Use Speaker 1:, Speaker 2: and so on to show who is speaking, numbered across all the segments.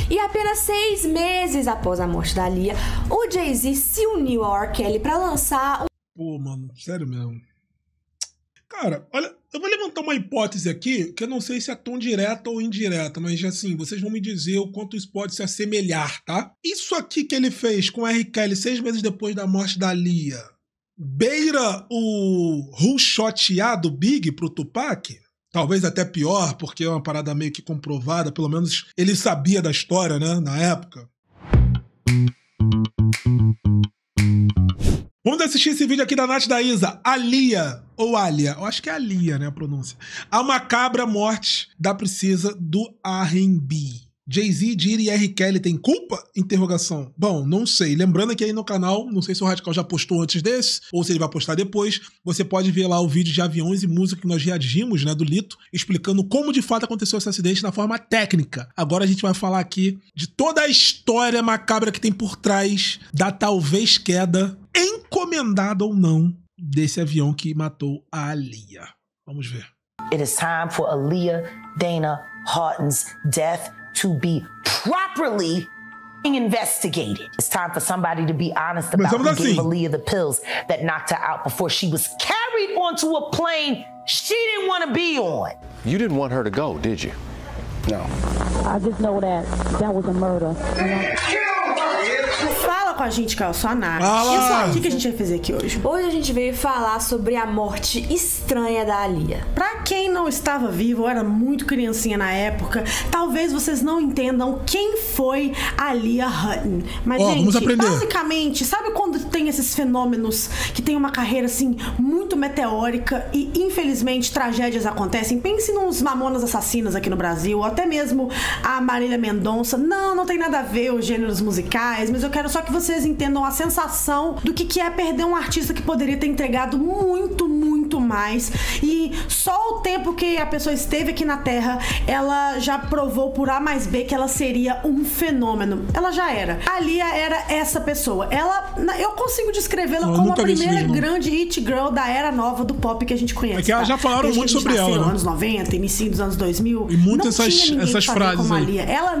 Speaker 1: E apenas 6 meses após a morte da Aaliyah, o Jay-Z se uniu ao R. Kelly pra lançar
Speaker 2: Pô, mano, sério mesmo. Cara, olha, eu vou levantar uma hipótese aqui, que eu não sei se é tão direta ou indireta, mas assim, vocês vão me dizer o quanto isso pode se assemelhar, tá? Isso aqui que ele fez com o R. Kelly 6 meses depois da morte da Aaliyah, beira o Who Shot Ya do Big pro Tupac? Talvez até pior, porque é uma parada meio que comprovada, pelo menos ele sabia da história, né, na época. Vamos assistir esse vídeo aqui da Nath da Isa. Aaliyah, ou Aaliyah, eu acho que é Aaliyah, né, a pronúncia. A macabra morte da princesa do R&B. Jay-Z, Diddy e R. Kelly têm culpa? Interrogação. Bom, não sei. Lembrando que aí no canal, não sei se o Radical já postou antes desse, ou se ele vai postar depois, você pode ver lá o vídeo de aviões e música que nós reagimos, né, do Lito, explicando como de fato aconteceu esse acidente na forma técnica. Agora a gente vai falar aqui de toda a história macabra que tem por trás da talvez queda, encomendada ou não, desse avião que matou a Aaliyah. Vamos ver.
Speaker 3: It is time for Aaliyah Dana Houghton's death to be properly investigated. It's time for somebody to be honest about who gave Aaliyah the pills that knocked her out before she was carried onto a plane she didn't want to be on.
Speaker 4: You didn't want her to go, did you? No.
Speaker 5: I just know that was a murder.
Speaker 6: Fala com a gente, que eu sou a Nath. O que a gente vai fazer aqui hoje?
Speaker 1: Hoje a gente veio falar sobre a morte estranha da Aaliyah.
Speaker 6: Pra quem não estava vivo, ou era muito criancinha na época, talvez vocês não entendam quem foi a Aaliyah Hutton. Mas, gente, basicamente, sabe quando tem esses fenômenos que tem uma carreira, assim, muito meteórica e, infelizmente, tragédias acontecem? Pense nos Mamonas Assassinas aqui no Brasil, ou até mesmo a Marília Mendonça. Não tem nada a ver os gêneros musicais, mas eu quero só que vocês entendam a sensação do que é perder um artista que poderia ter entregado muito mais. E só o tempo que a pessoa esteve aqui na Terra, ela já provou por A mais B que ela seria um fenômeno. Ela já era. A Aaliyah era essa pessoa. Eu consigo descrevê-la como a primeira grande hit girl da era nova do pop que a gente conhece.
Speaker 2: É que já falaram muito sobre ela, né?
Speaker 6: Nos anos 90, início dos anos 2000.
Speaker 2: E muitas essas frases aí.
Speaker 6: Ela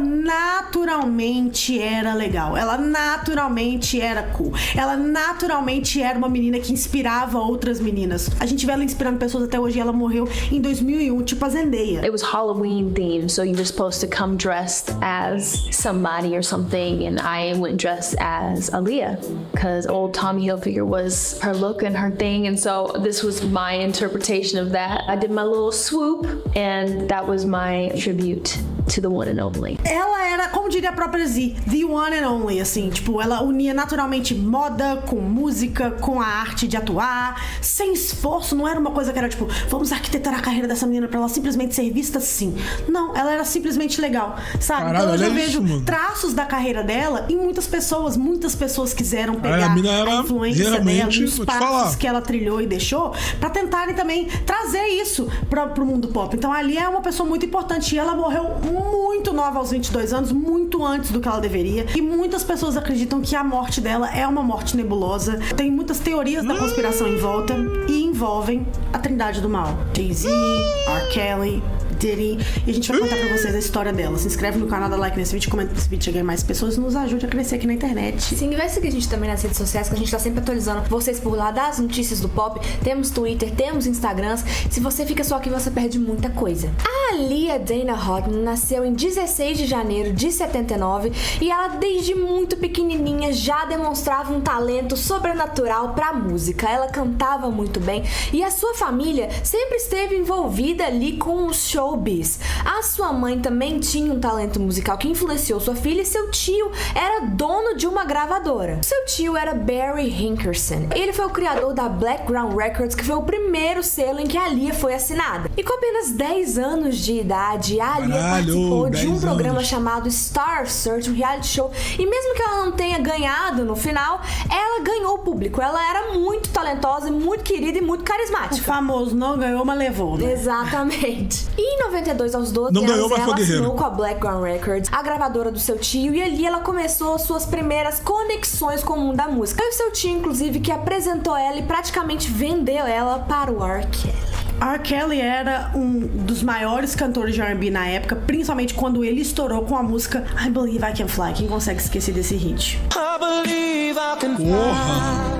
Speaker 6: naturalmente era legal. Ela naturalmente era cool. Ela naturalmente era uma menina que inspirava outras meninas. A gente vê ela inspirando pessoas até hoje. Ela morreu em 2001, tipo a Zendaya.
Speaker 7: It was Halloween themed, so you were supposed to come dressed as somebody or something, and I went dressed as Aaliyah because old Tommy Hilfiger was her look and her thing, and so this was my interpretation of that. I did my little swoop, and that was my tribute to the one and only.
Speaker 6: Ela era, como diria a própria Z, the one and only, assim, tipo, ela unia naturalmente moda com música, com a arte de atuar, sem esforço. Não era uma coisa que era tipo, vamos arquitetar a carreira dessa menina pra ela simplesmente ser vista assim. Não, ela era simplesmente legal, sabe?
Speaker 2: Caralho,
Speaker 6: então eu já vejo traços da carreira dela em muitas pessoas quiseram pegar a influência dela, os passos que ela trilhou e deixou, pra tentarem também trazer isso pro mundo pop. Então ali é uma pessoa muito importante e ela morreu muito nova, aos 22 anos, muito antes do que ela deveria. E muitas pessoas acreditam que a morte dela é uma morte nebulosa. Tem muitas teorias da conspiração em volta e envolvem a trindade do mal. Jay-Z, R. Kelly, Diddy. E a gente vai contar pra vocês a história dela. Se inscreve no canal, dá like nesse vídeo, comenta esse vídeo, chegar mais pessoas, nos ajude a crescer aqui na internet.
Speaker 1: Sim, vai seguir a gente também nas redes sociais, que a gente tá sempre atualizando vocês por lá das notícias do pop. Temos Twitter, temos Instagrams. Se você fica só aqui, você perde muita coisa. A Aaliyah Dana Houghton nasceu em 16 de janeiro de 79 e ela desde muito pequenininha já demonstrava um talento sobrenatural pra música. Ela cantava muito bem e a sua família sempre esteve envolvida ali com os showbiz. A sua mãe também tinha um talento musical que influenciou sua filha e seu tio era dono de uma gravadora. Seu tio era Barry Hankerson. Ele foi o criador da Black Ground Records, que foi o primeiro selo em que a Aaliyah foi assinada. E com apenas 10 anos de idade, a Aaliyah participou de um programa chamado Star Search, um reality show. E mesmo que ela não tenha ganhado no final, ela ganhou o público. Ela era muito talentosa, muito querida e muito carismática.
Speaker 6: O famoso não ganhou, mas levou, né?
Speaker 1: Exatamente. E em 92, aos 12 anos, ela assinou com a Black Ground Records, a gravadora do seu tio, e ali ela começou suas primeiras conexões com o mundo da música. Foi o seu tio, inclusive, que apresentou ela e praticamente vendeu ela para o R. Kelly.
Speaker 6: R. Kelly era um dos maiores cantores de R&B na época, principalmente quando ele estourou com a música I Believe I Can Fly. Quem consegue esquecer desse hit?
Speaker 2: Porra!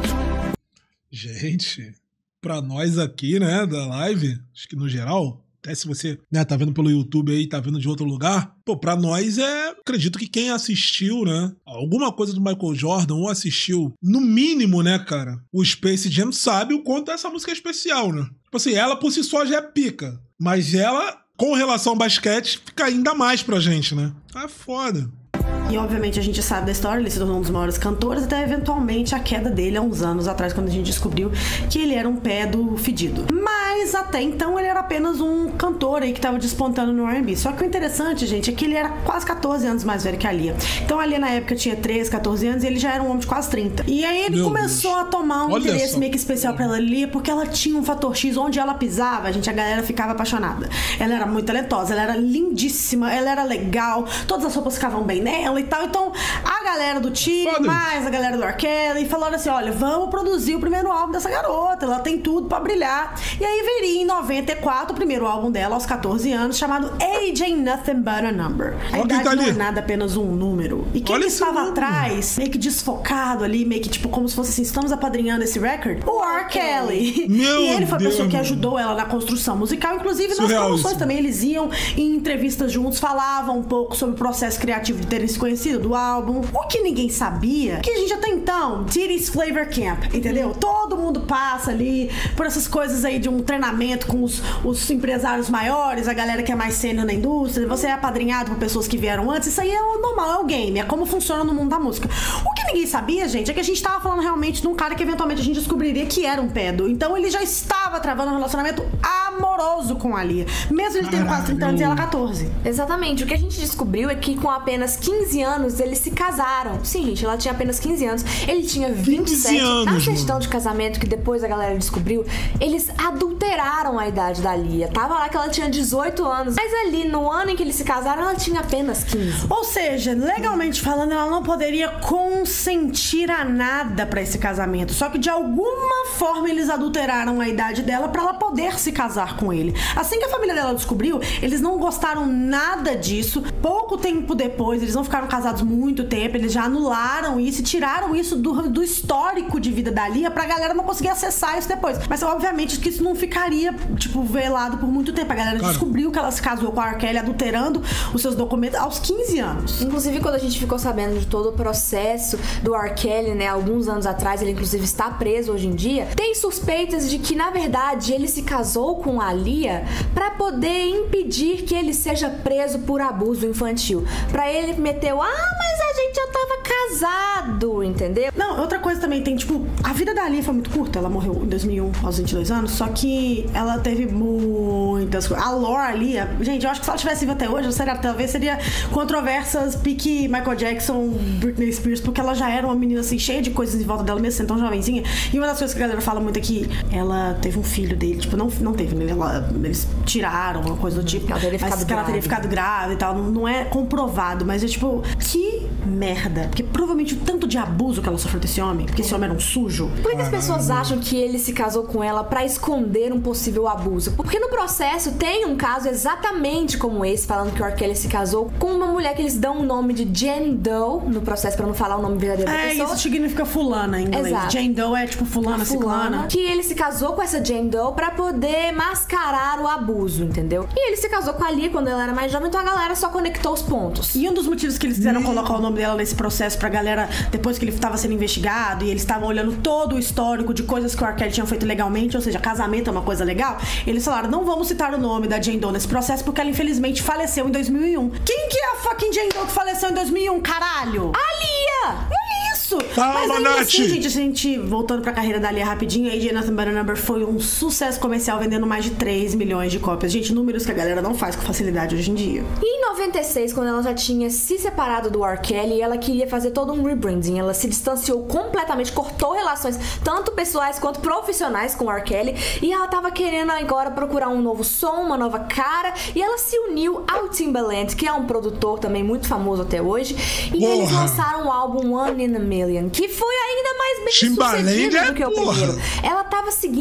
Speaker 2: Gente, pra nós aqui, né, da live, acho que no geral, até se você, né, tá vendo pelo YouTube aí, tá vendo de outro lugar, pô, pra nós acredito que quem assistiu, né, alguma coisa do Michael Jordan ou assistiu, no mínimo, né, cara, o Space Jam sabe o quanto essa música é especial, né? Tipo assim, ela por si só já é pica, mas ela, com relação ao basquete, fica ainda mais pra gente, né? É foda.
Speaker 6: E obviamente a gente sabe da história, ele se tornou um dos maiores cantores, até eventualmente a queda dele há uns anos atrás, quando a gente descobriu que ele era um pedo fedido. Mas até então ele era apenas um cantor aí que tava despontando no R&B. Só que o interessante, gente, é que ele era quase 14 anos mais velho que a Lia. Então a Lia na época tinha 13, 14 anos e ele já era um homem de quase 30. E aí ele começou a tomar um interesse meio que especial pela Lia, porque ela tinha um fator X, onde ela pisava, a galera ficava apaixonada. Ela era muito talentosa, ela era lindíssima, ela era legal, todas as roupas ficavam bem nela e tal. Então a galera do time, mais a galera do R. Kelly, falaram assim, olha, vamos produzir o primeiro álbum dessa garota, ela tem tudo pra brilhar. E aí viria em 94 o primeiro álbum dela, aos 14 anos, chamado Age Ain't Nothing But a Number. A idade não é nada, apenas um número. E quem estava atrás, meio que desfocado ali, meio que tipo, como se fosse assim, estamos apadrinhando esse record? O R. Kelly. E ele foi a pessoa que ajudou ela na construção musical, inclusive nas promoções também, eles iam em entrevistas juntos, falavam um pouco sobre o processo criativo de terem se conhecido do álbum. O que ninguém sabia, que a gente até então, Diddy's Flavor Camp, entendeu? Todo mundo passa ali por essas coisas aí de um treinamento com os empresários maiores, a galera que é mais sênior na indústria, você é apadrinhado por pessoas que vieram antes, isso aí é o normal, é o game, é como funciona no mundo da música. O que ninguém sabia, gente, é que a gente tava falando realmente de um cara que eventualmente a gente descobriria que era um pedo. Então ele já estava travando um relacionamento amoroso com a Lia, mesmo ele tendo quase 30 anos e ela 14.
Speaker 1: Exatamente, o que a gente descobriu é que com apenas 15 anos eles se casaram. Sim, gente, ela tinha apenas 15 anos, ele tinha 27. Na certidão de casamento, que depois a galera descobriu, eles adulteraram a idade da Lia. Tava lá que ela tinha 18 anos, mas ali no ano em que eles se casaram, ela tinha apenas 15.
Speaker 6: Ou seja, legalmente falando, ela não poderia consentir a nada pra esse casamento. Só que de alguma forma eles adulteraram a idade dela pra ela poder se casar com ele. Assim que a família dela descobriu, eles não gostaram nada disso. Pouco tempo depois, eles não ficaram casados muito tempo, eles já anularam isso e tiraram isso do histórico de vida da Lia pra galera não conseguir acessar isso depois. Mas obviamente que isso não ficaria, tipo, velado por muito tempo. A galera descobriu que ela se casou com a R. Kelly adulterando os seus documentos aos 15 anos.
Speaker 1: Inclusive, quando a gente ficou sabendo de todo o processo do R. Kelly, né, alguns anos atrás, ele inclusive está preso hoje em dia, tem suspeitas de que, na verdade, ele se casou com a Lia pra poder impedir que ele seja preso por abuso infantil. Pra ele meter mas a gente já tava casado, entendeu?
Speaker 6: Não, outra coisa também tem, tipo, a vida da Lia foi muito curta, ela morreu em 2001, aos 22 anos, só que ela teve muitas coisas. A Laura Lia, gente, eu acho que se ela tivesse viva até hoje, talvez seria controvérsias pique Michael Jackson, Britney Spears, porque ela já era uma menina, assim, cheia de coisas em volta dela, mesmo sendo tão jovenzinha. E uma das coisas que a galera fala muito é que ela teve um filho dele, tipo, não teve, né? Eles tiraram, uma coisa do tipo. Ela teria ficado grávida e tal, não é comprovado, mas é tipo, que merda. Porque provavelmente o tanto de abuso que ela sofreu desse homem, porque esse homem era um sujo.
Speaker 1: Por que as pessoas acham que ele se casou com ela pra esconder um possível abuso? Porque no processo tem um caso exatamente como esse, falando que o R. Kelly se casou com uma mulher que eles dão o nome de Jane Doe no processo, pra não falar o nome verdadeiro da pessoa.
Speaker 6: Isso significa fulana em inglês.
Speaker 1: Exato.
Speaker 6: Jane Doe é tipo fulana, ciclana.
Speaker 1: Que ele se casou com essa Jane Doe pra poder mascarar o abuso, entendeu? E ele se casou com a Lia quando ela era mais jovem, então a galera só conectou os pontos.
Speaker 6: E um dos motivos que eles quiseram colocar o nome dela nesse processo pra galera, depois que ele tava sendo investigado e eles estavam olhando todo o histórico de coisas que o R. Kelly tinha feito legalmente, ou seja, casamento é uma coisa legal, eles falaram, não vamos citar o nome da Jane Doe nesse processo porque ela infelizmente faleceu em 2001. Quem que é a fucking Jane Doe que faleceu em 2001, caralho?
Speaker 1: A Lia!
Speaker 6: É isso!
Speaker 2: Calma,
Speaker 6: mas
Speaker 2: Nath!
Speaker 6: assim, gente, voltando pra carreira da Lia rapidinho, Age Ain't Nothing But a Number foi um sucesso comercial, vendendo mais de 3 milhões de cópias. Gente, números que a galera não faz com facilidade hoje em dia.
Speaker 1: E em 96, quando ela já tinha se separado do R. Kelly, ela queria fazer todo um rebranding. Ela se distanciou completamente, cortou relações tanto pessoais quanto profissionais com o R. Kelly, e ela tava querendo agora procurar um novo som, uma nova cara, e ela se uniu ao Timbaland, que é um produtor também muito famoso até hoje, e eles lançaram o álbum One in a Million, que foi ainda mais bem sucedido do que o primeiro. Ela tava seguindo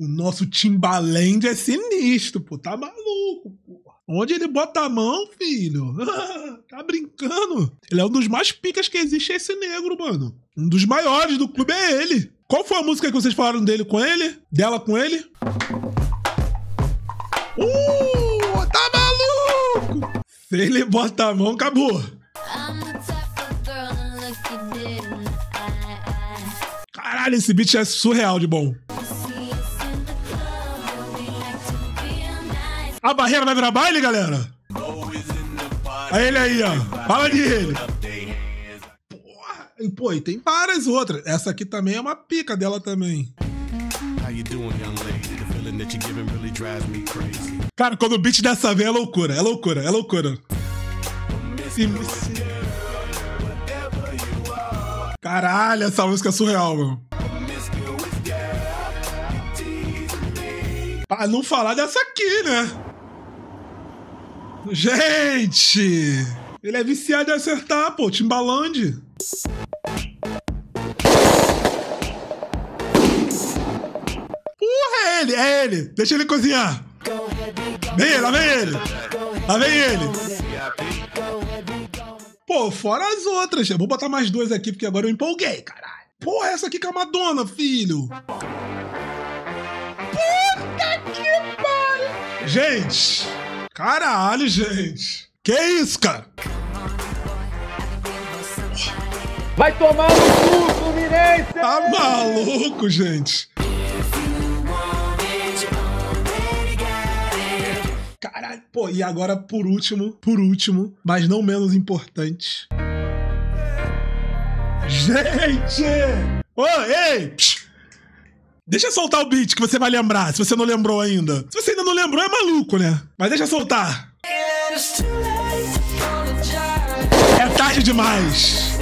Speaker 2: O nosso Timbaland é sinistro, pô. Tá maluco, pô. Onde ele bota a mão, filho? Tá brincando? Ele é um dos mais picas que existe, esse negro, mano. Um dos maiores do clube é ele. Qual foi a música que vocês falaram dele com ele? Dela com ele? Tá maluco! Se ele bota a mão, acabou. Caralho, esse beat é surreal de bom. A barreira vai virar baile, galera? Aí ele aí, ó. Fala de ele. Porra. Pô, e tem várias outras. Essa aqui também é uma pica dela também. Cara, quando o beat dessa vez é loucura. É loucura, é loucura. Caralho, essa música é surreal, mano. Pra não falar dessa aqui, né? Gente! Ele é viciado em acertar, pô. Timbaland. Porra, é ele! Deixa ele cozinhar. Vem ele, lá vem ele. Lá vem ele. Pô, fora as outras. Eu vou botar mais duas aqui, porque agora eu empolguei, caralho. Porra, essa aqui que é a Madonna, filho. Puta que pariu. Gente. Caralho, gente. Que isso, cara?
Speaker 8: Vai tomar no cu, Fluminense!
Speaker 2: Tá maluco, gente. Caralho, pô, e agora por último, mas não menos importante. Gente! Ô, ei! Psh. Deixa eu soltar o beat que você vai lembrar, se você não lembrou ainda. Se você ainda não lembrou, é maluco, né? Mas deixa eu soltar. É tarde demais.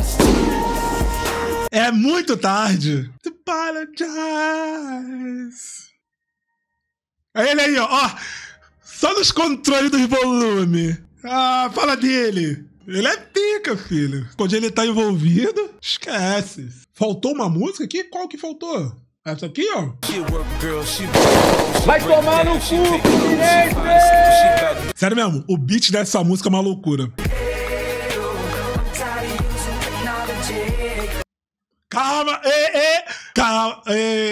Speaker 2: É muito tarde. Apologize. É ele aí, ó. Só nos controles dos volumes. Ah, fala dele. Ele é pica, filho. Quando ele tá envolvido, esquece. Faltou uma música aqui? Qual que faltou? Essa aqui, ó.
Speaker 8: Vai tomar no cu, Fluminense!
Speaker 2: Sério mesmo, o beat dessa música é uma loucura. Calma, calma,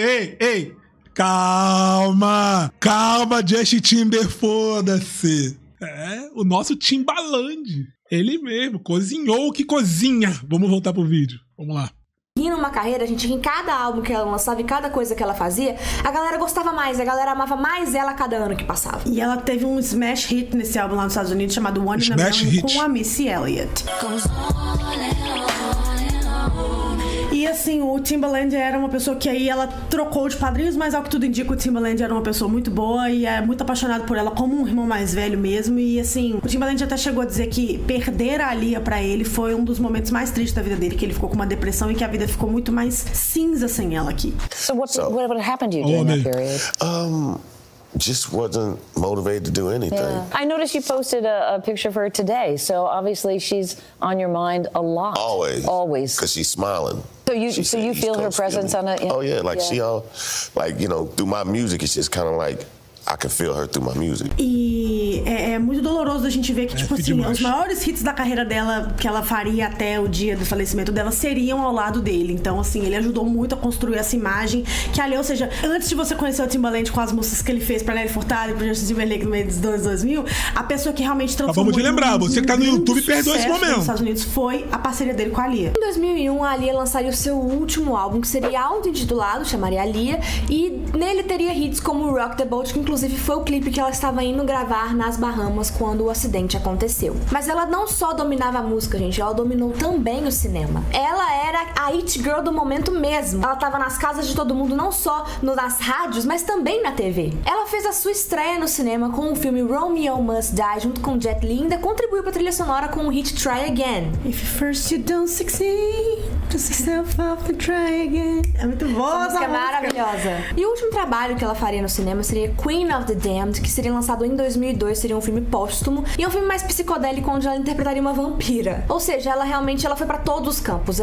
Speaker 2: calma, Justin Timber, foda-se. É, o nosso Timbaland. Ele mesmo, cozinhou o que cozinha. Vamos voltar pro vídeo, vamos lá.
Speaker 1: E numa carreira, a gente, em cada álbum que ela lançava e cada coisa que ela fazia, a galera gostava mais, a galera amava mais ela a cada ano que passava.
Speaker 6: E ela teve um smash hit nesse álbum lá nos Estados Unidos chamado One in a Million com a Missy Elliott. E assim, o Timbaland era uma pessoa que aí ela trocou de padrinhos, mas ao que tudo indica, o Timbaland era uma pessoa muito boa e é muito apaixonado por ela como um irmão mais velho mesmo. E assim, o Timbaland até chegou a dizer que perder a Aaliyah pra ele foi um dos momentos mais tristes da vida dele, que ele ficou com uma depressão e que a vida ficou muito mais cinza sem ela aqui.
Speaker 9: So what happened to you during that period?
Speaker 10: Just wasn't motivated to do anything.
Speaker 9: Yeah. I noticed you posted a picture of her today, so obviously she's on your mind a lot. Always. Because
Speaker 10: she's smiling.
Speaker 9: So you feel her presence on a...
Speaker 10: Oh yeah, like she all, like, you know, through my music, it's just kind of like, I can feel her through my music.
Speaker 6: E é muito doloroso a gente ver que, tipo assim, demais. Os maiores hits da carreira dela, que ela faria até o dia do falecimento dela, seriam ao lado dele. Então, assim, ele ajudou muito a construir essa imagem que ali, ou seja, antes de você conhecer o Timbaland com as músicas que ele fez pra Nelly Furtado e pro Justin Timberlake no meio dos 2000, a pessoa que realmente transformou...
Speaker 2: Vamos te lembrar, você que tá no YouTube perdeu esse momento.
Speaker 6: Nos Estados Unidos foi a parceria dele com a Aaliyah.
Speaker 1: Em 2001, a Aaliyah lançaria o seu último álbum, que seria auto-intitulado, chamaria Aaliyah, e nele teria hits como Rock the Boat, que inclusive foi o clipe que ela estava indo gravar nas Bahamas quando o acidente aconteceu. Mas ela não só dominava a música, gente, ela dominou também o cinema. Ela era a It Girl do momento mesmo. Ela estava nas casas de todo mundo, não só nas rádios, mas também na TV. Ela fez a sua estreia no cinema com o filme Romeo Must Die, junto com Jet Li, e ainda contribuiu para a trilha sonora com o hit Try Again.
Speaker 6: If first you don't succeed, dust yourself off and try again. É muito boa
Speaker 1: essa música. É maravilhosa. E o último trabalho que ela faria no cinema seria Queen of the Damned, que seria lançado em 2002, seria um filme póstumo e um filme mais psicodélico onde ela interpretaria uma vampira. Ou seja, ela realmente foi pra todos os campos. Ela interpretou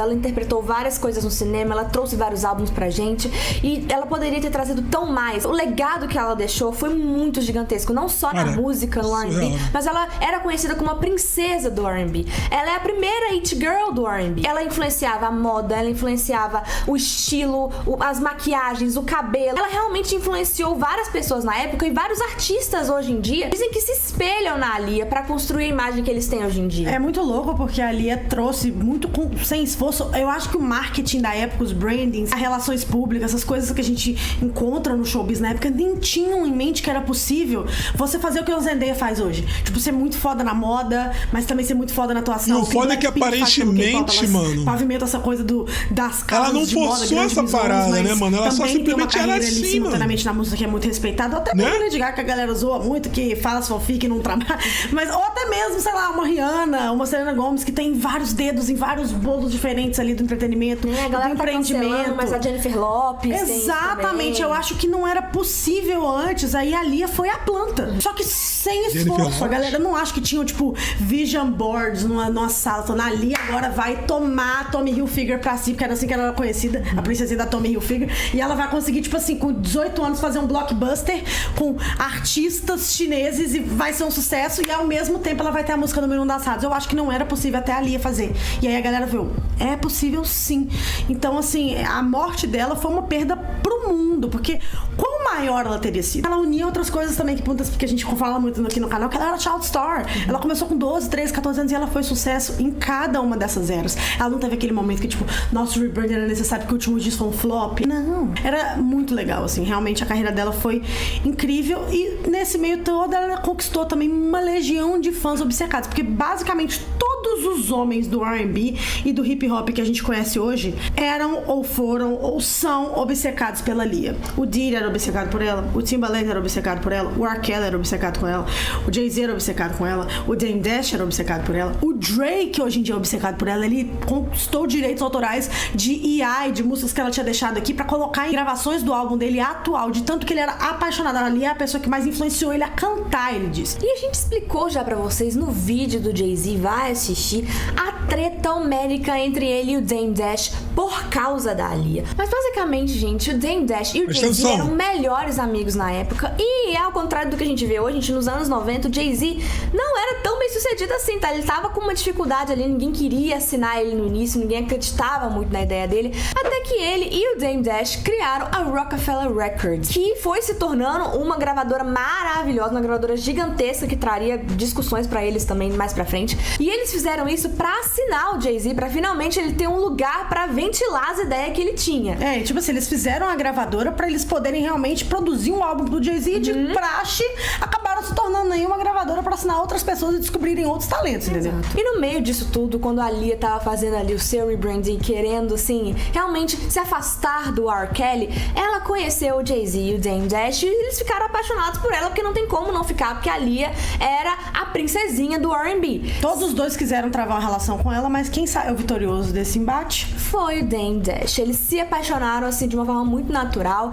Speaker 1: interpretou várias coisas no cinema, ela trouxe vários álbuns pra gente e ela poderia ter trazido tão mais. O legado que ela deixou foi muito gigantesco, não só na música, no R&B, mas ela era conhecida como a princesa do R&B. Ela é a primeira it girl do R&B. Ela influenciava a moda, ela influenciava o estilo, as maquiagens, o cabelo. Ela realmente influenciou várias pessoas na época e vários artistas hoje em dia dizem que se espelham na Aaliyah pra construir a imagem que eles têm hoje em dia.
Speaker 6: É muito louco porque a Aaliyah trouxe muito sem esforço. Eu acho que o marketing da época, os brandings, as relações públicas, essas coisas que a gente encontra no showbiz na época, nem tinham em mente que era possível você fazer o que a Zendaya faz hoje. Tipo, ser muito foda na moda, mas também ser muito foda na atuação.
Speaker 2: E o foda é que aparentemente, mano,
Speaker 6: pavimenta essa coisa das casas
Speaker 2: ela não
Speaker 6: de moda,
Speaker 2: forçou essa parada, né, mano? Ela só simplesmente era assim, mano.
Speaker 6: Simultaneamente na música que é muito respeitada. Até mesmo Lady Gaga, que a galera zoa muito, que fala fanfic e não trabalha. Mas, ou até mesmo, sei lá, uma Rihanna, uma Selena Gomez, que tem vários dedos em vários bolos diferentes ali do entretenimento,
Speaker 1: a galera
Speaker 6: do empreendimento.
Speaker 1: Mas a Jennifer Lopez.
Speaker 6: Exatamente, eu acho que não era possível antes. Aí a Aaliyah foi a planta. Só que sem esforço. A galera não acha que tinha, tipo, vision boards numa sala. Então, a Aaliyah agora vai tomar Tommy Hilfiger pra si, porque era assim que ela era conhecida, a princesinha da Tommy Hilfiger. E ela vai conseguir, tipo assim, com 18 anos fazer um blockbuster com artistas chineses e vai ser um sucesso. E ao mesmo tempo ela vai ter a música número 1 das rádios. Eu acho que não era possível até a Aaliyah fazer. E aí a galera viu, é possível sim. Então, assim, a morte dela foi uma perda pro mundo, porque quão maior ela teria sido? Ela unia outras coisas também que a gente fala muito aqui no canal, que ela era child star. Ela começou com 12, 13, 14 anos e ela foi sucesso em cada uma dessas eras. Ela não teve aquele momento que, tipo, nosso rebrand era necessário porque o último disco foi um flop. Não. Era muito legal, assim. Realmente a carreira dela foi incrível e nesse meio todo ela conquistou também uma legião de fãs obcecados, porque basicamente todos os homens do R&B e do hip hop que a gente conhece hoje eram ou foram ou são obcecados pela Aaliyah. O Diddy era obcecado por ela, o Timbaland era obcecado por ela, o R. Kelly era obcecado com ela, o Jay-Z era obcecado com ela, o Dame Dash era obcecado por ela, o Drake hoje em dia é obcecado por ela. Ele conquistou direitos autorais de EI, de músicas que ela tinha deixado aqui pra colocar em gravações do álbum dele atual, de tanto que ele era apaixonado. A Aaliyah é a pessoa que mais influenciou ele a cantar, ele disse.
Speaker 1: E a gente explicou já pra vocês no vídeo do Jay-Z, vai assistir, a treta homérica entre ele e o Dame Dash por causa da Aaliyah. Mas basicamente, gente, o Dame Dash e o Jay-Z eram melhores amigos na época e ao contrário do que a gente vê hoje, gente, nos anos 90, o Jay-Z não era tão bem sucedido assim, tá? Ele tava com uma dificuldade ali, ninguém queria assinar ele no início, ninguém acreditava muito na ideia dele, até que ele e o Dame Dash criaram a Roc-A-Fella Records, que foi se tornando uma gravadora maravilhosa, uma gravadora gigantesca que traria discussões pra eles também mais pra frente. E eles fizeram isso pra assinar o Jay-Z, pra finalmente ele ter um lugar pra ventilar as ideias que ele tinha.
Speaker 6: É, tipo assim, eles fizeram a gravadora pra eles poderem realmente produzir um álbum do Jay-Z e de praxe acabaram se tornando aí uma gravadora pra assinar outras pessoas e descobrirem outros talentos, entendeu?
Speaker 1: E no meio disso tudo, quando a Aaliyah tava fazendo ali o seu rebranding, querendo, assim, realmente se afastar do R. Kelly, ela conheceu o Jay-Z e o Dame Dash e eles ficaram apaixonados por ela, porque não tem como não ficar, porque a Aaliyah era a princesinha do R&B.
Speaker 6: Todos os dois quiseram travar uma relação com ela, mas quem saiu vitorioso desse embate?
Speaker 1: Foi o Dame Dash. Eles se apaixonaram, assim, de uma forma muito natural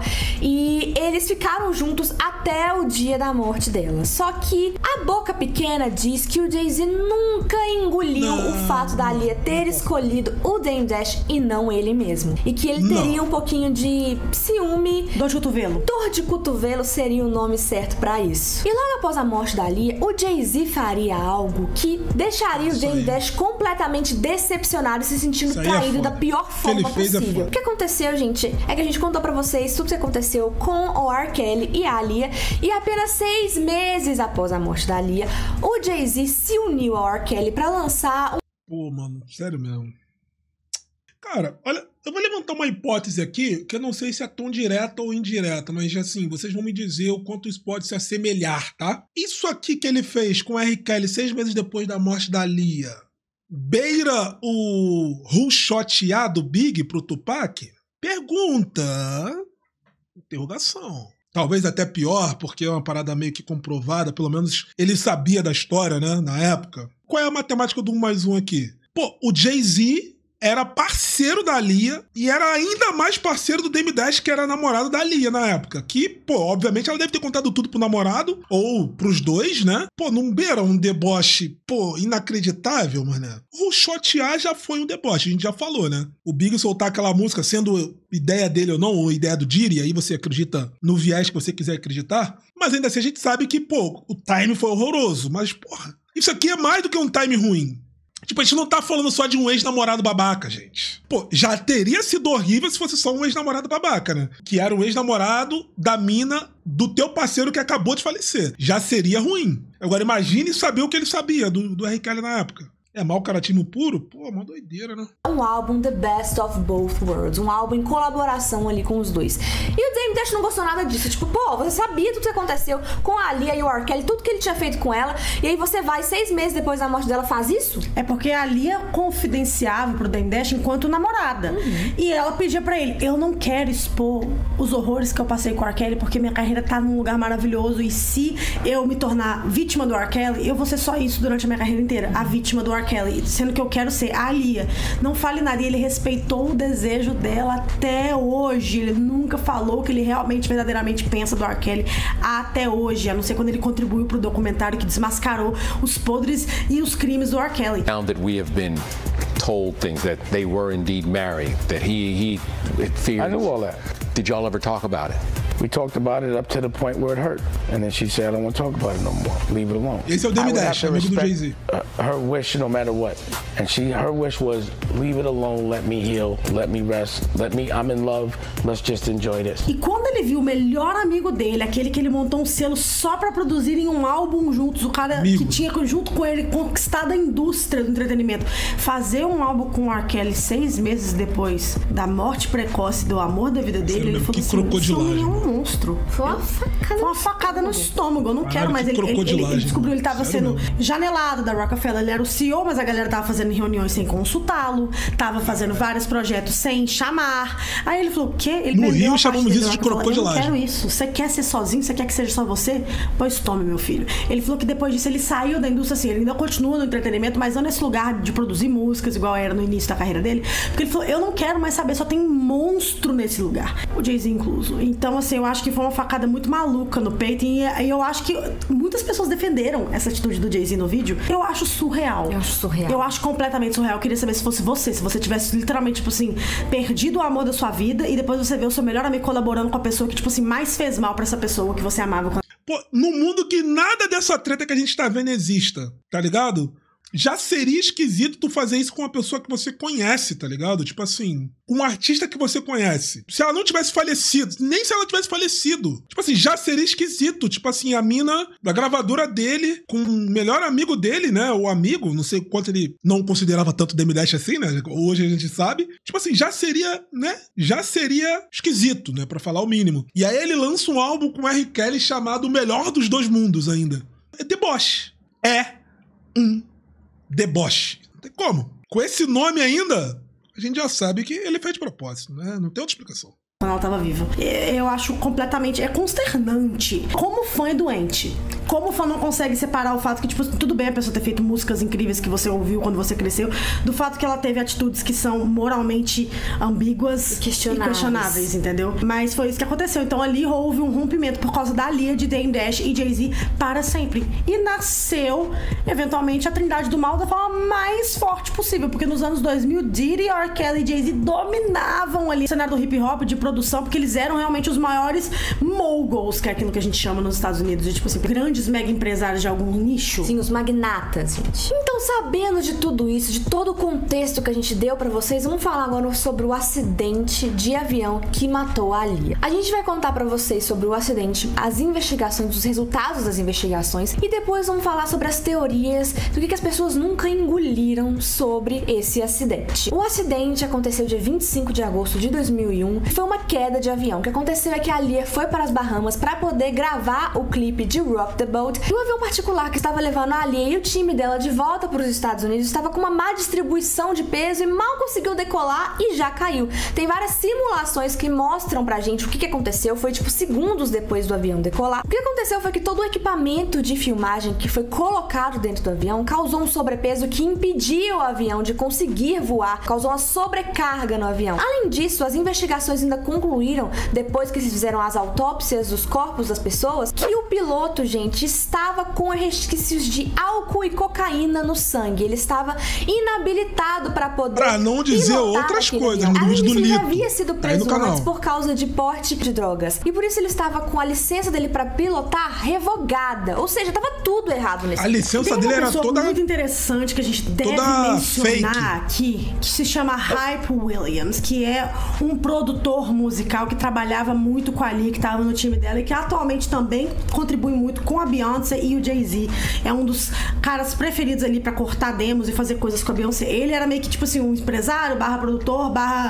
Speaker 1: e eles ficaram juntos até o dia da morte dela. Só que a boca pequena diz que o Jay-Z nunca engoliu o fato da Aaliyah ter escolhido o Dame Dash e não ele mesmo. E que ele teria um pouquinho de ciúme.
Speaker 6: Dor de cotovelo.
Speaker 1: Dor de cotovelo seria o nome certo pra isso. E logo após a morte da Aaliyah, o Jay-Z faria algo que deixaria o Dame Dash completamente decepcionado e se sentindo traído da pior forma possível. O que aconteceu, gente, é que a gente contou pra vocês tudo que aconteceu com o R. Kelly e a Aaliyah, e apenas 6 meses após a morte da Aaliyah, o Jay-Z se uniu ao R. Kelly pra lançar
Speaker 2: Pô, mano, sério mesmo. Cara, olha, eu vou levantar uma hipótese aqui, que eu não sei se é tão direta ou indireta, mas assim, vocês vão me dizer o quanto isso pode se assemelhar, tá? Isso aqui que ele fez com o R. Kelly 6 meses depois da morte da Aaliyah, beira o who shoteado Big pro Tupac? Pergunta. Interrogação. Talvez até pior, porque é uma parada meio que comprovada, pelo menos ele sabia da história, né, na época. Qual é a matemática do 1 mais 1 aqui? Pô, o Jay-Z era parceiro da Aaliyah e era ainda mais parceiro do Dame Dash, que era namorado da Aaliyah na época. Que, pô, obviamente ela deve ter contado tudo pro namorado, ou pros dois, né? Pô, não beira um deboche, pô, inacreditável, mané. O Chotear já foi um deboche, a gente já falou, né? O Big soltar aquela música, sendo ideia dele ou não, ou ideia do Diddy, aí você acredita no viés que você quiser acreditar, mas ainda assim a gente sabe que, pô, o time foi horroroso, mas, porra, isso aqui é mais do que um time ruim. Tipo, a gente não tá falando só de um ex-namorado babaca, gente. Pô, já teria sido horrível se fosse só um ex-namorado babaca, né? Que era o ex-namorado da mina do teu parceiro que acabou de falecer. Já seria ruim. Agora, imagine saber o que ele sabia do R. Kelly na época. É mau caratismo puro? Pô, uma doideira, né?
Speaker 1: Um álbum The Best of Both Worlds. Um álbum em colaboração ali com os dois. E o Dame Dash não gostou nada disso. Tipo, pô, você sabia tudo que aconteceu com a Aaliyah e o R. Kelly, tudo que ele tinha feito com ela, e aí você vai 6 meses depois da morte dela faz isso?
Speaker 6: É porque a Aaliyah confidenciava pro Dame Dash enquanto namorada. E ela pedia pra ele, eu não quero expor os horrores que eu passei com o R. Kelly, porque minha carreira tá num lugar maravilhoso, e se eu me tornar vítima do R. Kelly, eu vou ser só isso durante a minha carreira inteira. A vítima do R. Kelly, sendo que eu quero ser a Aaliyah. Não fale nada. E ele respeitou o desejo dela até hoje. Ele nunca falou o que ele realmente, verdadeiramente pensa do R. Kelly até hoje. A não ser quando ele contribuiu pro documentário que desmascarou os podres e os crimes do R. Kelly.
Speaker 4: Now that we have been told things that they were indeed married, that he feared.
Speaker 11: I knew all that.
Speaker 4: Did y'all ever talk about it?
Speaker 11: We talked about it up to the point where it hurt. And then she said, I don't want to talk about it no more. Leave it alone.
Speaker 2: Esse é o Dame Dash, amigo do Jay-Z.
Speaker 11: Her wish, no matter what. And her wish was, leave it alone, let me heal, let me rest, I'm in love, let's just enjoy this.
Speaker 6: E quando ele viu o melhor amigo dele, aquele que ele montou um selo só pra produzirem um álbum juntos, o cara que tinha junto com ele conquistado a indústria do entretenimento, fazer um álbum com o R. Kelly 6 meses depois da morte precoce do amor da vida dele, ele falou assim, esse homem é um monstro. Foi uma facada no estômago, eu não quero mais. Ele descobriu, ele tava sendo janelado da Rockefeller, ele era o CEO, mas a galera tava fazendo reuniões sem consultá-lo, tava fazendo vários projetos sem chamar. Aí ele falou, o quê? Ele
Speaker 2: no Rio chamamos isso de crocodilagem.
Speaker 6: Eu não quero isso. Você quer ser sozinho? Você quer que seja só você? Pois tome, meu filho. Ele falou que depois disso ele saiu da indústria, assim, ele ainda continua no entretenimento, mas não nesse lugar de produzir músicas, igual era no início da carreira dele, porque ele falou, eu não quero mais saber, só tem monstro nesse lugar. O Jay-Z incluso. Então, assim, eu acho que foi uma facada muito maluca no peito, e eu acho que muitas pessoas defenderam essa atitude do Jay-Z no vídeo. Eu acho surreal. Eu acho completamente surreal. Eu queria saber se fosse você, se você tivesse literalmente, tipo assim, perdido o amor da sua vida e depois você vê o seu melhor amigo colaborando com a pessoa que, tipo assim, mais fez mal pra essa pessoa que você amava.
Speaker 2: Pô, no mundo que nada dessa treta que a gente tá vendo exista, tá ligado? Já seria esquisito tu fazer isso com uma pessoa que você conhece, tá ligado? Tipo assim, com um artista que você conhece. Se ela não tivesse falecido, nem se ela tivesse falecido. Tipo assim, já seria esquisito. Tipo assim, a mina da gravadora dele, com o melhor amigo dele, né? O amigo, não sei quanto ele não considerava tanto Dame Dash assim, né? Hoje a gente sabe. Tipo assim, já seria, né? Já seria esquisito, né? Pra falar o mínimo. E aí ele lança um álbum com R. Kelly chamado O Melhor dos Dois Mundos ainda. É deboche. É um deboche. Não tem como. Com esse nome ainda, a gente já sabe que ele fez de propósito, né? Não tem outra explicação.
Speaker 6: Quando ela tava viva. Eu acho completamente... É consternante. Como fã é doente. Como fã não consegue separar o fato que, tipo, tudo bem a pessoa ter feito músicas incríveis que você ouviu quando você cresceu, do fato que ela teve atitudes que são moralmente ambíguas e questionáveis, entendeu? Mas foi isso que aconteceu. Então ali houve um rompimento por causa da Aaliyah, de Dame Dash e Jay-Z para sempre. E nasceu, eventualmente, a Trindade do Mal da forma mais forte possível. Porque nos anos 2000, Diddy, R. Kelly e Jay-Z dominavam ali o cenário do hip-hop, de produção, porque eles eram realmente os maiores moguls, que é aquilo que a gente chama nos Estados Unidos, de, tipo assim, grandes mega empresários de algum nicho.
Speaker 1: Sim, os magnatas, gente. Então, sabendo de tudo isso, de todo o contexto que a gente deu pra vocês, vamos falar agora sobre o acidente de avião que matou a Aaliyah. A gente vai contar pra vocês sobre o acidente, as investigações, os resultados das investigações, e depois vamos falar sobre as teorias do que as pessoas nunca engoliram sobre esse acidente. O acidente aconteceu dia 25 de agosto de 2001. Foi uma queda de avião. O que aconteceu é que a Aaliyah foi para as Bahamas para poder gravar o clipe de Rock the Boat, e o avião particular que estava levando a Aaliyah e o time dela de volta volta para os Estados Unidos, estava com uma má distribuição de peso e mal conseguiu decolar e já caiu. Tem várias simulações que mostram pra gente o que aconteceu, foi tipo segundos depois do avião decolar. O que aconteceu foi que todo o equipamento de filmagem que foi colocado dentro do avião causou um sobrepeso que impediu o avião de conseguir voar, causou uma sobrecarga no avião. Além disso, as investigações ainda concluíram, depois que se fizeram as autópsias dos corpos das pessoas, que o piloto, gente, estava com resquícios de álcool e cocaína no sangue. Ele estava inabilitado para poder
Speaker 2: pra não dizer outras coisas no vídeo do Lito.
Speaker 1: Ele já havia sido preso antes por causa de porte de drogas. E por isso ele estava com a licença dele para pilotar revogada. Ou seja, tava tudo errado nesse.
Speaker 2: A licença dele era toda
Speaker 6: muito interessante que a gente deve mencionar aqui, que se chama Hype Williams, que é um produtor musical que trabalhava muito com a Lia, que estava no time dela e que atualmente também contribui muito com a Beyoncé e o Jay-Z. É um dos caras preferidos ali pra cortar demos e fazer coisas com a Beyoncé. Ele era meio que tipo assim um empresário, produtor,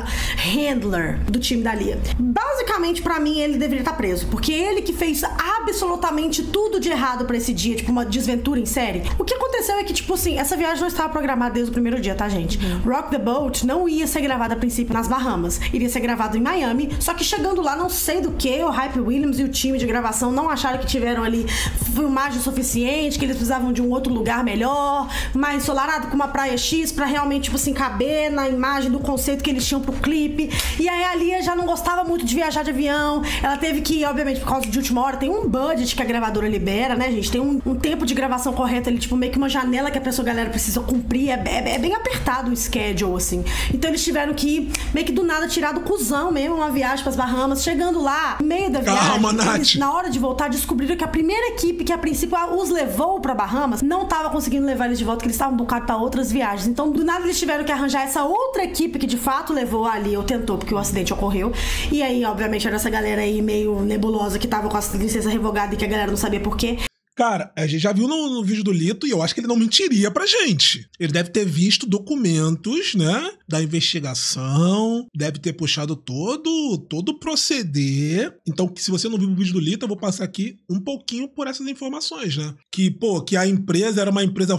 Speaker 6: handler do time da Lia. Basicamente, pra mim, ele deveria estar preso, porque ele que fez absolutamente tudo de errado pra esse dia, tipo uma desventura em série. O que aconteceu é que, tipo assim, essa viagem não estava programada desde o primeiro dia, tá, gente? Rock the Boat não ia ser gravada a princípio nas Bahamas, iria ser gravado em Miami, só que chegando lá, não sei do que, o Hype Williams e o time de gravação não acharam que tiveram ali filmagem suficiente, que eles precisavam de um outro lugar melhor, mais ensolarado, com uma praia X, pra realmente, tipo assim, caber na imagem do conceito que eles tinham pro clipe. E aí a Lia já não gostava muito de viajar de avião, ela teve que, obviamente, por causa de última hora, tem um budget que a gravadora libera, né, gente? Tem um tempo de gravação correto ali, tipo, meio que uma janela que a galera precisa cumprir, é bem apertado o schedule, assim. Então eles tiveram que ir, meio que do nada, tirar do cuzão mesmo, uma viagem pras Bahamas. Chegando lá, no meio da viagem, eles, na hora de voltar, descobriram que a primeira equipe que a princípio os levou pra Bahamas não tava conseguindo levar eles de volta, que eles estavam bucados pra outras viagens. Então, do nada, eles tiveram que arranjar essa outra equipe que de fato levou ali, ou tentou, porque o acidente ocorreu. E aí, obviamente, era essa galera aí meio nebulosa que tava com a licença revogada e que a galera não sabia por quê.
Speaker 2: Cara, a gente já viu no vídeo do Lito e eu acho que ele não mentiria pra gente. Ele deve ter visto documentos, né, da investigação, deve ter puxado todo o proceder. Então, se você não viu o vídeo do Lito, eu vou passar aqui um pouquinho por essas informações, né? Que a empresa era uma empresa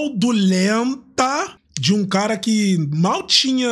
Speaker 2: fraudulenta de um cara que mal tinha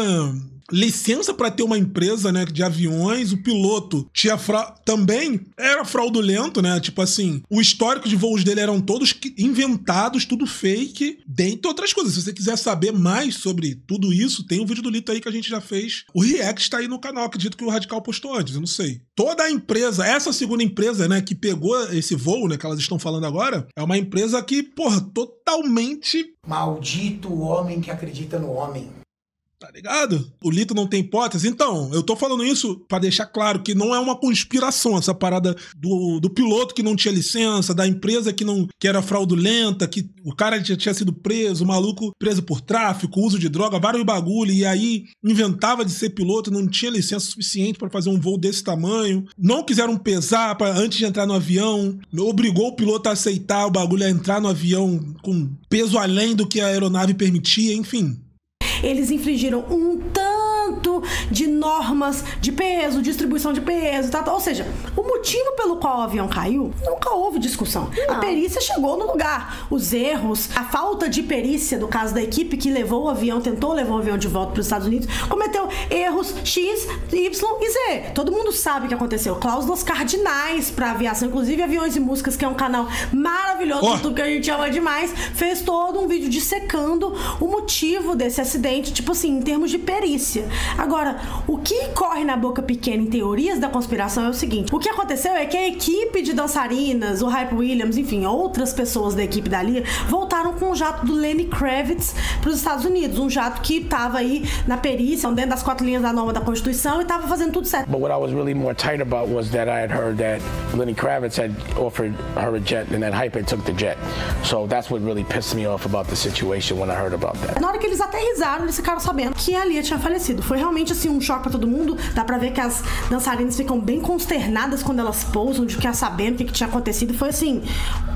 Speaker 2: licença para ter uma empresa, né, de aviões. O piloto tinha também era fraudulento, né? Tipo assim, o histórico de voos dele eram todos inventados, tudo fake, dentre outras coisas. Se você quiser saber mais sobre tudo isso, tem um vídeo do Lito aí que a gente já fez. O React tá aí no canal, acredito que o Radical postou antes, eu não sei. Toda a empresa, essa segunda empresa, né, que pegou esse voo, né, que elas estão falando agora, é uma empresa que, totalmente...
Speaker 12: Maldito o homem que acredita no homem.
Speaker 2: Tá ligado? O Lito não tem hipótese. Então, eu tô falando isso pra deixar claro que não é uma conspiração essa parada do piloto que não tinha licença, da empresa que era fraudulenta, que o cara já tinha sido preso, o maluco preso por tráfico, uso de droga, vários bagulho, e aí inventava de ser piloto, não tinha licença suficiente pra fazer um voo desse tamanho. Não quiseram pesar antes de entrar no avião, obrigou o piloto a aceitar o bagulho, a entrar no avião com peso além do que a aeronave permitia, enfim.
Speaker 6: Eles infringiram um tanto de normas de peso, distribuição de peso, ou seja, o motivo pelo qual o avião caiu, nunca houve discussão. Não. A perícia chegou no lugar. Os erros, a falta de perícia, no caso da equipe que levou o avião, tentou levar o avião de volta para os Estados Unidos, cometeu erros X, Y e Z. Todo mundo sabe o que aconteceu. Cláusulas cardinais para aviação, inclusive Aviões e Músicas, que é um canal maravilhoso do YouTube que a gente ama demais, fez todo um vídeo dissecando o motivo desse acidente, tipo assim, em termos de perícia. Agora, o que corre na boca pequena em teorias da conspiração é o seguinte: o que aconteceu é que a equipe de dançarinas, o Hype Williams, enfim, outras pessoas da equipe da Lia, voltaram com um jato do Lenny Kravitz para os Estados Unidos, um jato que estava aí na perícia, dentro das 4 linhas da norma da Constituição, e estava fazendo tudo certo.
Speaker 11: But what I was really more tight about was that I had heard that Lenny Kravitz had offered her a jet and that Hype had took the jet. So that's what really pissed me off about the situation when I heard about that.
Speaker 6: Na hora que eles aterrizaram, eles ficaram sabendo que a Lia tinha falecido. Foi realmente assim um choque para todo mundo. Dá pra ver que as dançarinas ficam bem consternadas quando elas pousam, de ficar sabendo o que tinha acontecido. Foi assim, horroroso.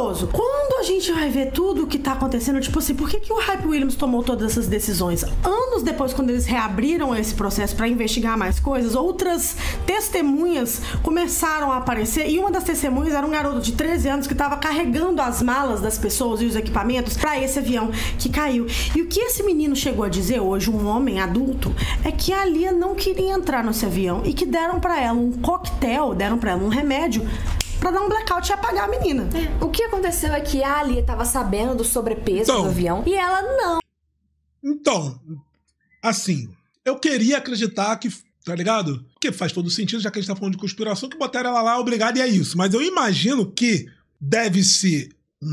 Speaker 6: curioso. Quando a gente vai ver tudo o que tá acontecendo, tipo assim, por que o Hype Williams tomou todas essas decisões? Anos depois, quando eles reabriram esse processo pra investigar mais coisas, outras testemunhas começaram a aparecer, e uma das testemunhas era um garoto de 13 anos que tava carregando as malas das pessoas e os equipamentos pra esse avião que caiu. E o que esse menino chegou a dizer hoje, um homem adulto, é que a Lia não queria entrar nesse avião e que deram pra ela um coquetel, deram pra ela um remédio pra dar um blackout e apagar a menina.
Speaker 1: O que aconteceu é que a Alia tava sabendo do sobrepeso do avião e ela não.
Speaker 2: Então, assim, eu queria acreditar que, tá ligado? Porque faz todo sentido, já que a gente tá falando de conspiração, que botaram ela lá, obrigado, e é isso. Mas eu imagino que deve ser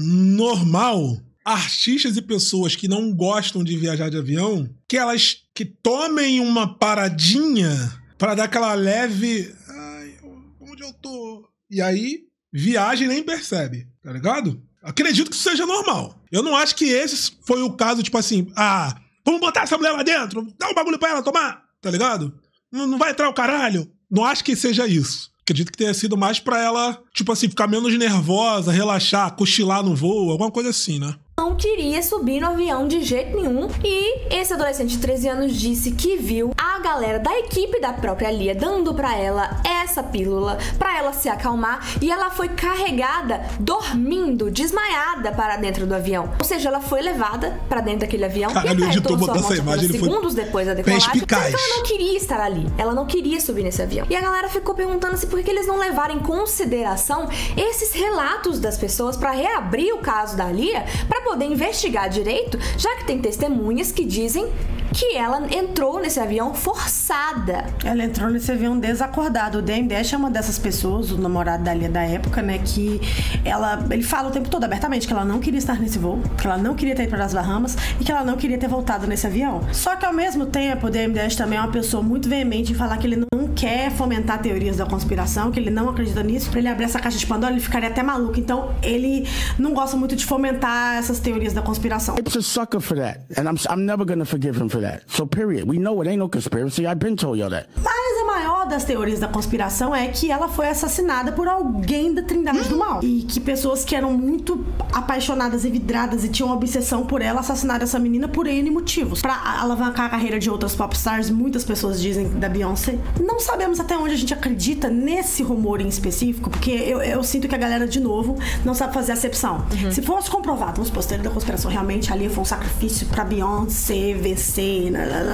Speaker 2: normal artistas e pessoas que não gostam de viajar de avião, que elas que tomem uma paradinha pra dar aquela leve... Ai, onde eu tô? E aí, viaja e nem percebe, tá ligado? Acredito que isso seja normal. Eu não acho que esse foi o caso, tipo assim, vamos botar essa mulher lá dentro, dá um bagulho pra ela tomar, tá ligado? Não vai entrar o caralho. Não acho que seja isso. Acredito que tenha sido mais pra ela, tipo assim, ficar menos nervosa, relaxar, cochilar no voo, alguma coisa assim, né?
Speaker 1: Não queria subir no avião de jeito nenhum. E esse adolescente de 13 anos disse que viu a galera da equipe da própria Lia dando pra ela essa pílula pra ela se acalmar, e ela foi carregada dormindo, desmaiada para dentro do avião. Ou seja, ela foi levada pra dentro daquele avião.
Speaker 2: Caralho, o editor botou essa imagem, ele foi
Speaker 1: segundos depois da decolagem, porque ela não queria estar ali. Ela não queria subir nesse avião. E a galera ficou perguntando-se por que eles não levaram em consideração esses relatos das pessoas pra reabrir o caso da Lia, pra poder investigar direito, já que tem testemunhas que dizem que ela entrou nesse avião forçada.
Speaker 6: Ela entrou nesse avião desacordada. O Dame Dash é uma dessas pessoas, o namorado da Lia da época, né, que ele fala o tempo todo abertamente que ela não queria estar nesse voo, que ela não queria ter ido para as Bahamas e que ela não queria ter voltado nesse avião. Só que ao mesmo tempo, o Dame Dash também é uma pessoa muito veemente em falar que ele não quer fomentar teorias da conspiração, que ele não acredita nisso. Pra ele abrir essa caixa de Pandora, ele ficaria até maluco. Então, ele não gosta muito de fomentar essas teorias da conspiração.
Speaker 11: It's a sucker for that, and I'm never gonna forgive him for that. So period. We know it ain't no conspiracy. I've been told y'all that.
Speaker 6: Mas a maior das teorias da conspiração é que ela foi assassinada por alguém da Trindade do Mal. E que pessoas que eram muito apaixonadas e vidradas e tinham obsessão por ela assassinaram essa menina por N motivos. Pra alavancar a carreira de outras popstars, muitas pessoas dizem da Beyoncé. Não sabemos até onde a gente acredita nesse rumor em específico, porque eu sinto que a galera, de novo, não sabe fazer acepção. Se fosse comprovado, vamos supor, teoria da conspiração, realmente ali foi um sacrifício pra Beyoncé vencer.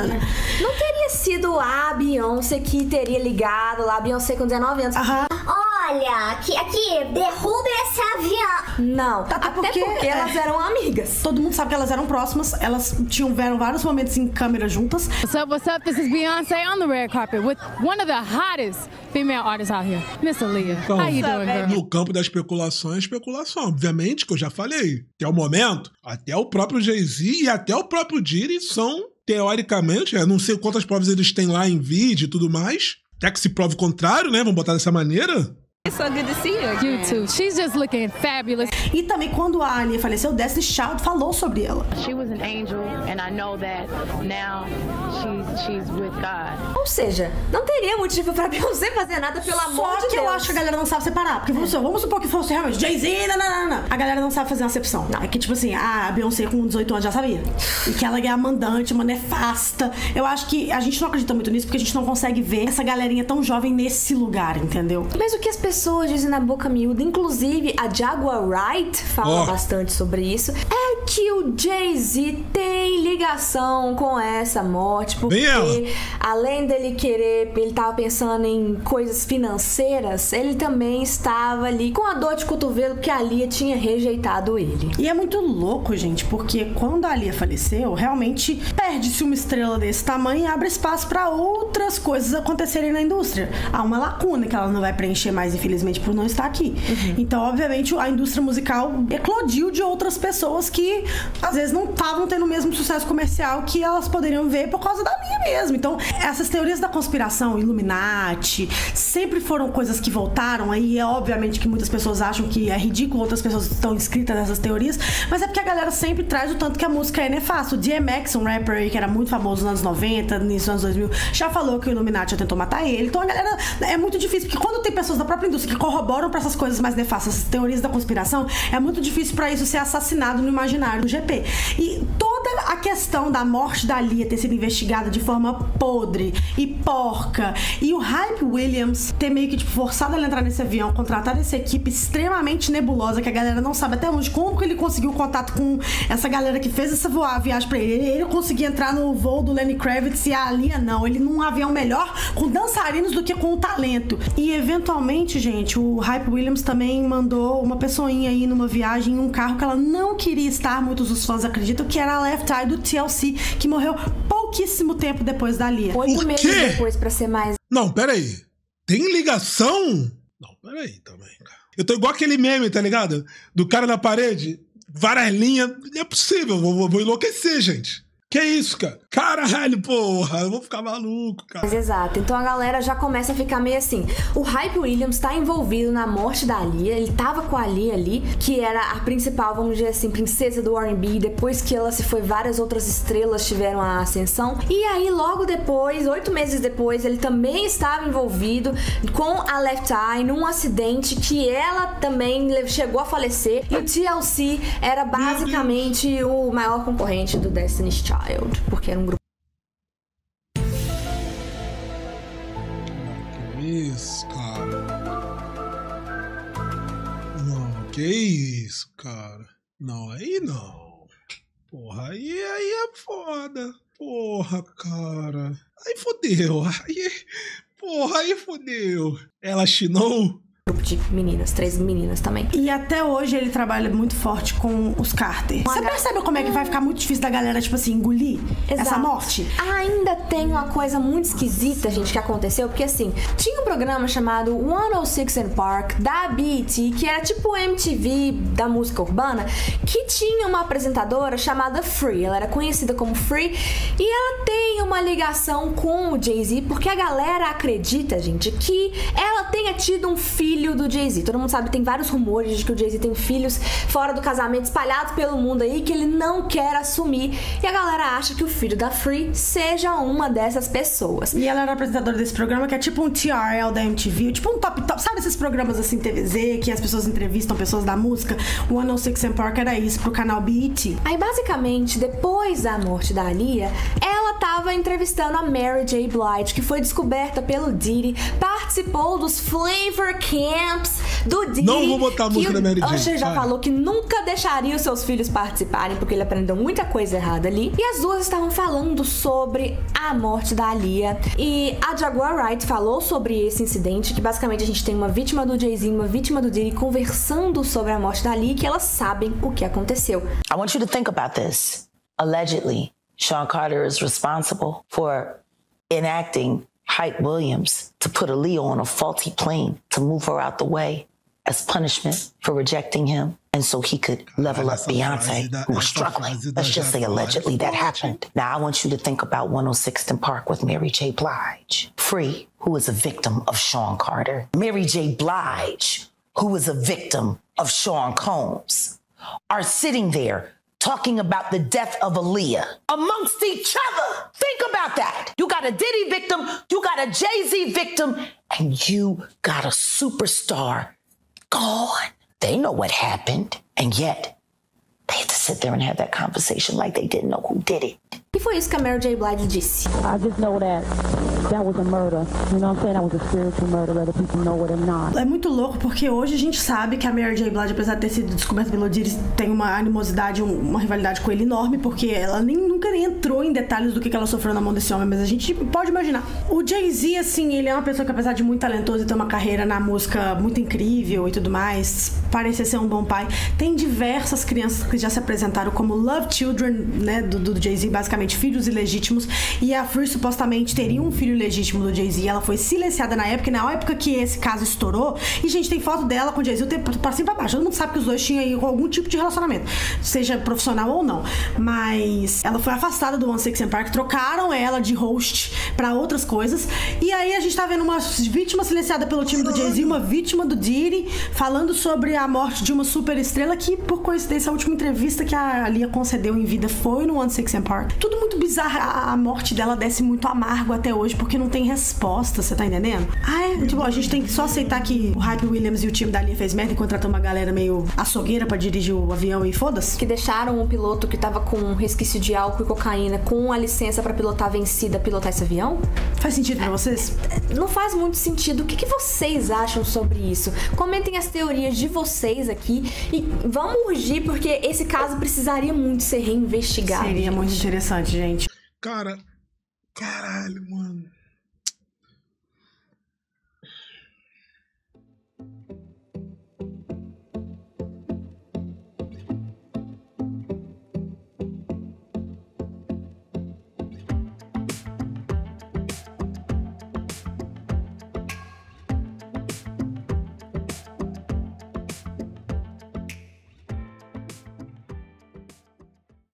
Speaker 1: Não teria sido a Beyoncé que teria ligado lá, a Beyoncé com 19 anos.
Speaker 13: Olha, aqui, derruba esse avião.
Speaker 1: Não, até porque elas eram amigas.
Speaker 6: Todo mundo sabe que elas eram próximas, elas tiveram vários momentos em câmera juntas.
Speaker 14: What's up? This is Beyoncé on the red carpet with one of the hottest female artists out here, Miss Aaliyah.
Speaker 2: Então,
Speaker 14: how you doing, girl?
Speaker 2: No campo da especulação, obviamente, que eu já falei. Até o momento, até o próprio Jay-Z e até o próprio Diddy são, teoricamente, não sei quantas provas eles têm lá em vídeo e tudo mais, até que se prove o contrário, né? Vamos botar dessa maneira.
Speaker 14: It's so good to see you again. You too. She's just looking fabulous.
Speaker 6: E também quando a Alia faleceu, Destiny Child falou sobre ela.
Speaker 5: She was an angel and I know that now she's with God.
Speaker 1: Ou seja, não teria motivo pra Beyoncé fazer nada, pelo amor de Deus.
Speaker 6: Só que eu acho que a galera não sabe separar. Porque vamos supor que fosse realmente Jay-Z, não. A galera não sabe fazer uma acepção. É que tipo assim, a Beyoncé com 18 anos já sabia. E que ela é a mandante, uma nefasta. Eu acho que a gente não acredita muito nisso porque a gente não consegue ver essa galerinha tão jovem nesse lugar, entendeu?
Speaker 1: Mas o que as pessoas dizem na boca miúda, inclusive a Jaguar Wright fala bastante sobre isso, é que o Jay-Z tem ligação com essa morte, porque além dele querer, ele tava pensando em coisas financeiras, ele também estava ali com a dor de cotovelo porque a Lia tinha rejeitado ele.
Speaker 6: E é muito louco, gente, porque quando a Lia faleceu, realmente perde-se uma estrela desse tamanho e abre espaço para outras coisas acontecerem na indústria. Há uma lacuna que ela não vai preencher mais, infelizmente, por não estar aqui. Então, obviamente, a indústria musical eclodiu de outras pessoas que que às vezes não estavam tendo o mesmo sucesso comercial que elas poderiam ver por causa da Lia mesmo. Então, essas teorias da conspiração, Illuminati, sempre foram coisas que voltaram. Aí é obviamente que muitas pessoas acham que é ridículo, outras pessoas estão inscritas nessas teorias, mas é porque a galera sempre traz o tanto que a música é nefasta. O DMX, um rapper aí que era muito famoso nos anos 90, nos anos 2000, já falou que o Illuminati já tentou matar ele. Então a galera, é muito difícil, porque quando tem pessoas da própria indústria que corroboram pra essas coisas mais nefastas, essas teorias da conspiração, é muito difícil pra isso ser assassinado no imaginário do GP. E toda a questão da morte da Lia ter sido investigada de forma podre e porca, e o Hype Williams ter meio que tipo, forçado ela a entrar nesse avião, contratar essa equipe extremamente nebulosa, que a galera não sabe até onde, como que ele conseguiu contato com essa galera que fez essa viagem pra ele. Ele conseguia entrar no voo do Lenny Kravitz e a Lia não. Ele num avião melhor com dançarinos do que com o talento. E eventualmente, gente, o Hype Williams também mandou uma pessoinha aí numa viagem em um carro que ela não queria estar, muitos dos fãs acreditam, que era a Left Eye do TLC, que morreu pouquíssimo tempo depois da Lia.
Speaker 1: 8 meses depois, pra ser mais...
Speaker 2: Não, peraí. Tem ligação? Não, peraí também, cara. Eu tô igual aquele meme, tá ligado? Do cara na parede, várias linhas. Não é possível, vou enlouquecer, gente. Que isso, cara? Caralho, porra, eu vou ficar maluco, cara.
Speaker 1: Mas exato, então a galera já começa a ficar meio assim. O Hype Williams tá envolvido na morte da Lia, ele tava com a Lia ali, que era a principal, vamos dizer assim, princesa do R&B. Depois que ela se foi, várias outras estrelas tiveram a ascensão. E aí, logo depois, 8 meses depois, ele também estava envolvido com a Left Eye num acidente que ela também chegou a falecer. E o TLC era basicamente o maior concorrente do Destiny's Child, porque era um grupo.
Speaker 2: Que isso, cara? Não, que isso, cara? Não, aí não. Porra, aí é foda. Porra, cara. Aí fodeu. Aí fodeu. Ela chinou?
Speaker 1: Grupo de meninas, 3 meninas também.
Speaker 6: E até hoje ele trabalha muito forte com os Carter. Você percebe como é que vai ficar muito difícil da galera, tipo assim, engolir essa morte?
Speaker 1: Ainda tem uma coisa muito esquisita, gente, que aconteceu, porque assim, tinha um programa chamado 106 & Park, da BET, que era tipo o MTV da música urbana, que tinha uma apresentadora chamada Free. Ela era conhecida como Free, e ela tem uma ligação com o Jay-Z, porque a galera acredita, gente, que ela tenha tido um filho do Jay-Z. Todo mundo sabe, tem vários rumores de que o Jay-Z tem filhos fora do casamento espalhados pelo mundo aí, que ele não quer assumir. E a galera acha que o filho da Free seja uma dessas pessoas.
Speaker 6: E ela era apresentadora desse programa, que é tipo um TRL da MTV, tipo um top. Sabe esses programas assim, TVZ, que as pessoas entrevistam pessoas da música? O 106 & Park era isso, pro canal BET.
Speaker 1: Aí, basicamente, depois da morte da Lia, ela tava entrevistando a Mary J. Blige, que foi descoberta pelo Diddy, participou dos Flavor Camps do Diddy.
Speaker 2: Não vou botar a música da Mary J.
Speaker 1: Usher já falou que nunca deixaria os seus filhos participarem, porque ele aprendeu muita coisa errada ali. E as duas estavam falando sobre a morte da Lia. E a Jaguar Wright falou sobre esse incidente, que basicamente a gente tem uma vítima do Jay-Z e uma vítima do Diddy conversando sobre a morte da Lia, que elas sabem o que aconteceu.
Speaker 3: I want you to think about this. Allegedly, Sean Carter is responsible for enacting Hype Williams to put Aaliyah on a faulty plane to move her out the way as punishment for rejecting him, and so he could level up Beyonce, who was struggling. Let's just say allegedly that happened. Now I want you to think about 106 & Park with Mary J. Blige. Free, who is a victim of Sean Carter. Mary J. Blige, who is a victim of Sean Combs, are sitting there talking about the death of Aaliyah amongst each other. Think about that. You got a Diddy victim, you got a Jay-Z victim, and you got a superstar gone. They know what happened, and yet they had to sit there and have that conversation like they didn't know who did it.
Speaker 1: E foi isso que a Mary J. Blige disse.
Speaker 15: I just know that was a murder. You know what I'm saying? That was a spiritual murder. Let the people know what it's not.
Speaker 6: É muito louco porque hoje a gente sabe que a Mary J. Blige, apesar de ter sido descoberta pelo Diddy, tem uma animosidade, uma rivalidade com ele enorme, porque ela nunca nem entrou em detalhes do que ela sofreu na mão desse homem, mas a gente pode imaginar. O Jay-Z, assim, ele é uma pessoa que, apesar de muito talentoso e ter uma carreira na música muito incrível e tudo mais, parecer ser um bom pai, tem diversas crianças que já se apresentaram como love children, né, do Jay-Z, basicamente filhos ilegítimos, e a Free supostamente teria um filho filho legítimo do Jay-Z. Ela foi silenciada na época que esse caso estourou. E, gente, tem foto dela com o Jay-Z pra cima e pra baixo. Todo mundo sabe que os dois tinham algum tipo de relacionamento, seja profissional ou não. Mas ela foi afastada do 106 & Park, trocaram ela de host pra outras coisas. E aí a gente tá vendo uma vítima silenciada pelo time do Jay-Z, uma vítima do Diddy, falando sobre a morte de uma super estrela que, por coincidência, a última entrevista que a Aaliyah concedeu em vida foi no 106 & Park. Tudo muito bizarro. A morte dela desce muito amargo até hoje, porque não tem resposta, você tá entendendo? Tipo, a gente tem que só aceitar que o Hype Williams e o time da Aaliyah fez merda e contratou uma galera meio açougueira pra dirigir o avião e foda-se.
Speaker 1: Que deixaram um piloto que tava com um resquício de álcool e cocaína com a licença pra pilotar vencida, pilotar esse avião?
Speaker 6: Faz sentido pra vocês?
Speaker 1: Não faz muito sentido. O que vocês acham sobre isso? Comentem as teorias de vocês aqui e vamos urgir, porque esse caso precisaria muito ser reinvestigado.
Speaker 6: Seria muito interessante, gente.
Speaker 2: Cara, caralho, mano.